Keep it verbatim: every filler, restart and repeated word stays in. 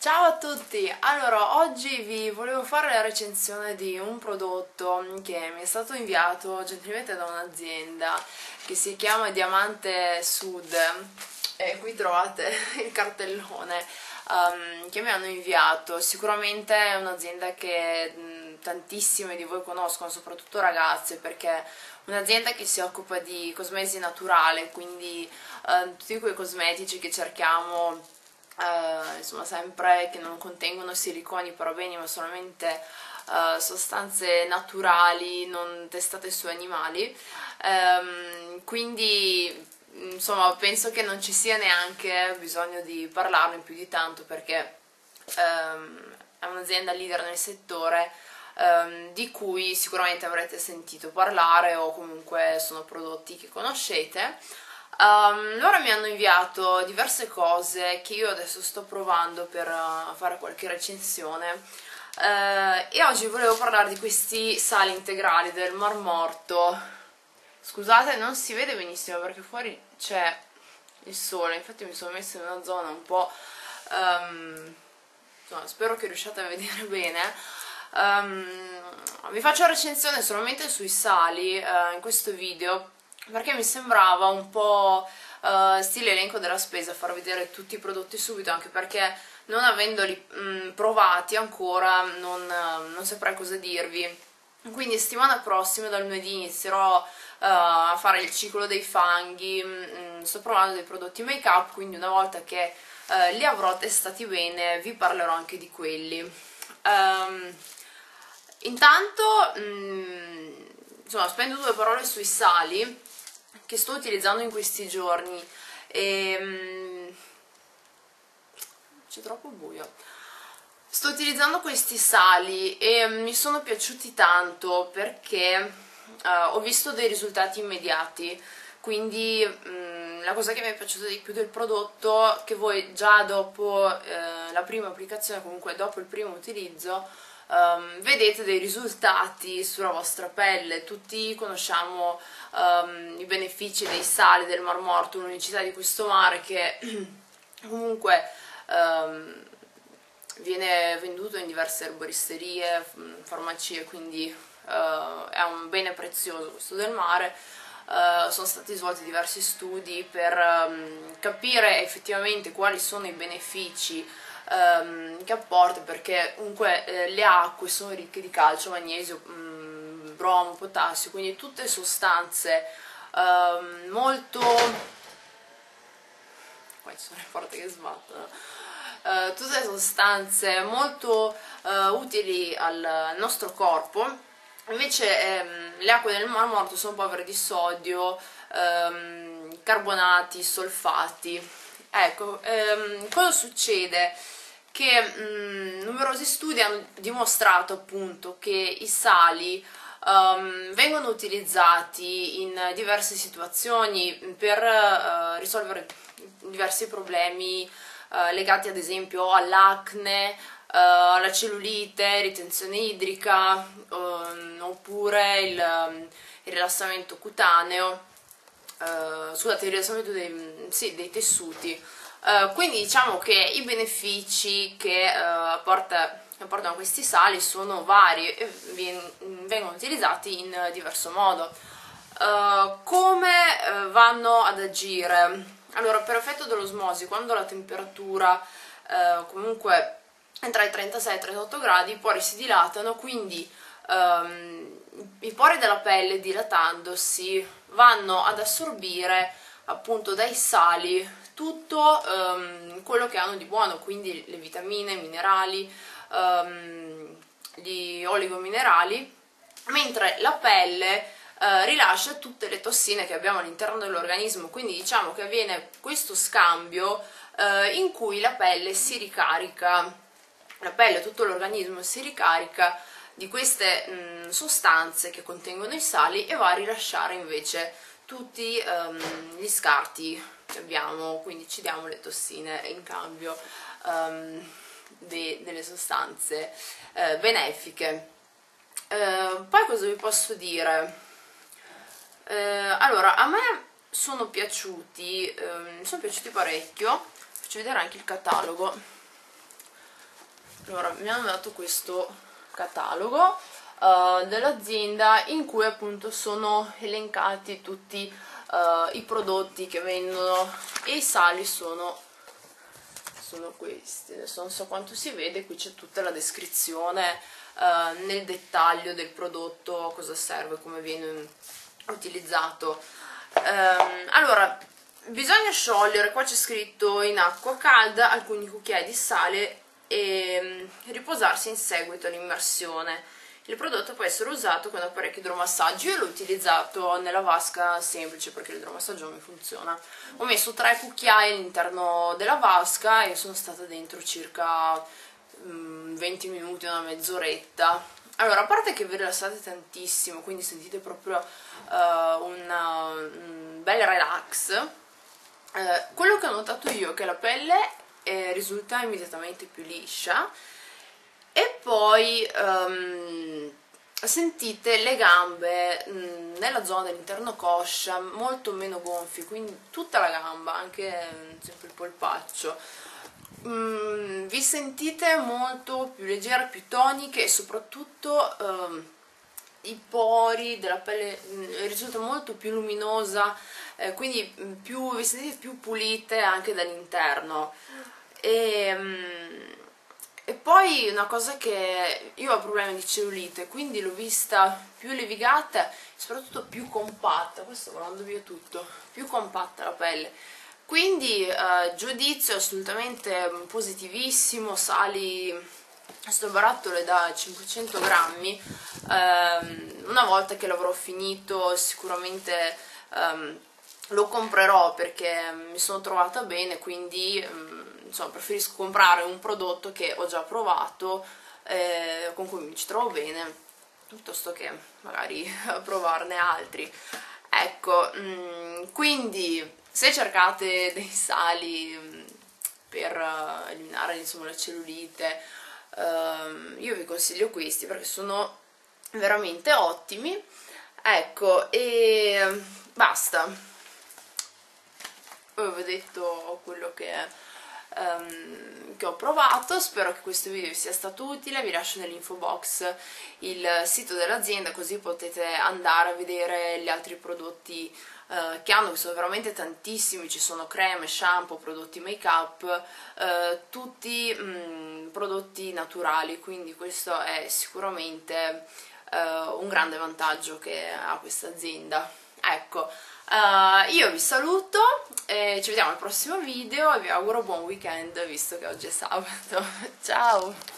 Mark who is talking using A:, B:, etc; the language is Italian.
A: Ciao a tutti! Allora, oggi vi volevo fare la recensione di un prodotto che mi è stato inviato gentilmente da un'azienda che si chiama Diamante Sud e qui trovate il cartellone um, che mi hanno inviato. Sicuramente è un'azienda che mh, tantissime di voi conoscono, soprattutto ragazze, perché è un'azienda che si occupa di cosmesi naturale, quindi uh, tutti quei cosmetici che cerchiamo. Uh, insomma, sempre che non contengono siliconi, parabeni, ma solamente uh, sostanze naturali, non testate su animali. Um, quindi insomma penso che non ci sia neanche bisogno di parlarne più di tanto, perché um, è un'azienda leader nel settore, um, di cui sicuramente avrete sentito parlare o comunque sono prodotti che conoscete. Um, loro mi hanno inviato diverse cose che io adesso sto provando per uh, fare qualche recensione, uh, e oggi volevo parlare di questi sali integrali del Mar Morto. Scusate, non si vede benissimo perché fuori c'è il sole, infatti mi sono messa in una zona un po' um, insomma, spero che riusciate a vedere bene. Um, vi faccio la recensione solamente sui sali uh, in questo video, perché mi sembrava un po' uh, stile elenco della spesa far vedere tutti i prodotti subito, anche perché non avendoli mh, provati ancora non, uh, non saprei cosa dirvi. Quindi settimana prossima, dal lunedì, inizierò uh, a fare il ciclo dei fanghi. Mh, sto provando dei prodotti make up, quindi una volta che uh, li avrò testati bene vi parlerò anche di quelli. Um, intanto mh, insomma, spendo due parole sui sali che sto utilizzando in questi giorni. E, um, c'è troppo buio. Sto utilizzando questi sali e mi sono piaciuti tanto perché uh, ho visto dei risultati immediati, quindi um, la cosa che mi è piaciuta di più del prodotto è che voi già dopo uh, la prima applicazione, comunque dopo il primo utilizzo, Um, vedete dei risultati sulla vostra pelle. Tutti conosciamo um, i benefici dei sali del Mar Morto, l'unicità di questo mare che comunque um, viene venduto in diverse erboristerie, farmacie, quindi uh, è un bene prezioso questo del mare. Uh, sono stati svolti diversi studi per um, capire effettivamente quali sono i benefici Um, che apporta, perché comunque eh, le acque sono ricche di calcio, magnesio, mh, bromo, potassio, quindi tutte sostanze um, molto... qua ci sono le porte che sbattono. Uh, tutte sostanze molto uh, utili al nostro corpo. Invece ehm, le acque del Mar Morto sono povere di sodio, ehm, carbonati, solfati. Ecco, ehm, cosa succede? Che mh, numerosi studi hanno dimostrato appunto che i sali um, vengono utilizzati in diverse situazioni per uh, risolvere diversi problemi uh, legati ad esempio all'acne, uh, alla cellulite, ritenzione idrica, um, oppure il, um, il rilassamento cutaneo, uh, scusate, il rilassamento dei, sì, dei tessuti. Uh, quindi diciamo che i benefici che uh, porta, portano questi sali sono vari e vengono utilizzati in uh, diverso modo. Uh, come uh, vanno ad agire? Allora, per effetto dell'osmosi, quando la temperatura uh, comunque è tra i trentasei e i trentotto gradi, i pori si dilatano, quindi um, i pori della pelle, dilatandosi, vanno ad assorbire appunto dai sali tutto um, quello che hanno di buono, quindi le vitamine, i minerali, um, gli oligominerali, mentre la pelle uh, rilascia tutte le tossine che abbiamo all'interno dell'organismo. Quindi diciamo che avviene questo scambio uh, in cui la pelle si ricarica, la pelle, tutto l'organismo si ricarica di queste mh, sostanze che contengono i sali e va a rilasciare invece tutti um, gli scarti che abbiamo, quindi ci diamo le tossine in cambio um, de delle sostanze uh, benefiche. Uh, poi cosa vi posso dire? Uh, allora, a me sono piaciuti, um, sono piaciuti parecchio. Faccio vedere anche il catalogo. allora mi hanno dato questo catalogo uh, dell'azienda in cui appunto sono elencati tutti uh, i prodotti che vendono, e i sali sono sono questi. Adesso non so quanto si vede, qui c'è tutta la descrizione uh, nel dettaglio del prodotto, cosa serve, come viene utilizzato. Um, allora, bisogna sciogliere, qua c'è scritto in acqua calda alcuni cucchiai di sale e um, riposarsi in seguito all'immersione. Il prodotto può essere usato con apparecchi idromassaggio. Io l'ho utilizzato nella vasca semplice perché l'idromassaggio non mi funziona. Ho messo tre cucchiai all'interno della vasca e sono stata dentro circa um, venti minuti, una mezz'oretta. Allora, a parte che vi rilassate tantissimo, quindi sentite proprio uh, una, un bel relax, uh, quello che ho notato io è che la pelle eh, risulta immediatamente più liscia. E poi um, sentite le gambe mh, nella zona dell'interno coscia molto meno gonfie, quindi tutta la gamba, anche mh, sempre il polpaccio. Mm, vi sentite molto più leggere, più toniche, e soprattutto um, i pori della pelle mh, risulta molto più luminosa, eh, quindi più, vi sentite più pulite anche dall'interno. E... Um, E poi una cosa che io ho problemi di cellulite, quindi l'ho vista più levigata e soprattutto più compatta. Questo volando via tutto, più compatta la pelle. Quindi eh, giudizio assolutamente positivissimo. Sali, questo barattolo è da cinquecento grammi. Um, una volta che l'avrò finito sicuramente um, lo comprerò perché mi sono trovata bene, quindi um, insomma preferisco comprare un prodotto che ho già provato, eh, con cui mi ci trovo bene, piuttosto che magari provarne altri. Ecco, mh, quindi se cercate dei sali mh, per uh, eliminare insomma la cellulite, uh, io vi consiglio questi perché sono veramente ottimi. Ecco, e basta. Poi vi ho detto quello che è. Um, che ho provato. Spero che questo video vi sia stato utile. Vi lascio nell'info box il sito dell'azienda, così potete andare a vedere gli altri prodotti uh, che hanno, che sono veramente tantissimi. Ci sono creme, shampoo, prodotti make up, uh, tutti um, prodotti naturali, quindi questo è sicuramente uh, un grande vantaggio che ha questa azienda. Ecco, uh, io vi saluto e ci vediamo al prossimo video e vi auguro buon weekend visto che oggi è sabato. Ciao!